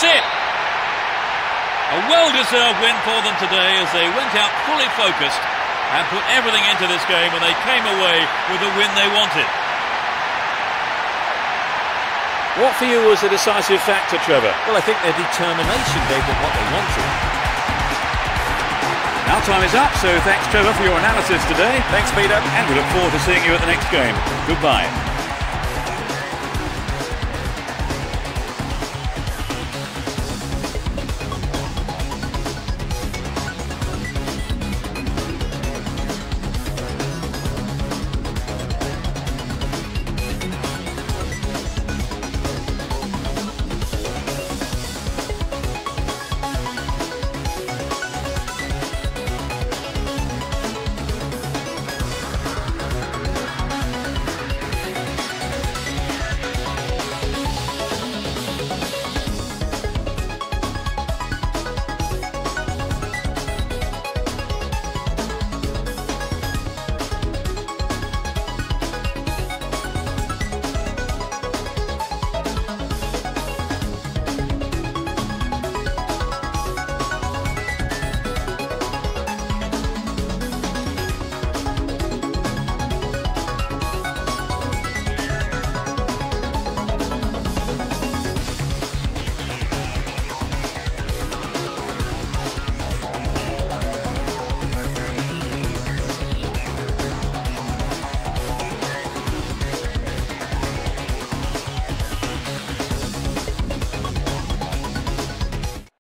it! A well-deserved win for them today as they went out fully focused and put everything into this game, and they came away with the win they wanted. What for you was the decisive factor, Trevor? Well, I think their determination gave them what they wanted. Our time is up, so thanks, Trevor, for your analysis today. Thanks, Peter. And we look forward to seeing you at the next game. Goodbye.